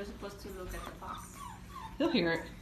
you're supposed to look at the box. He'll hear it.